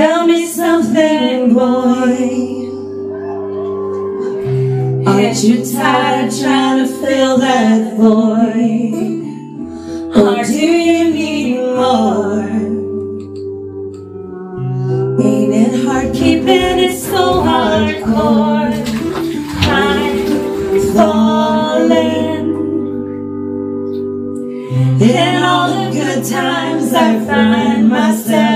Tell me something, boy. Aren't you tired trying to fill that void? Or do you need more? Ain't it hard keeping it so hardcore? I'm falling. In all the good times I find myself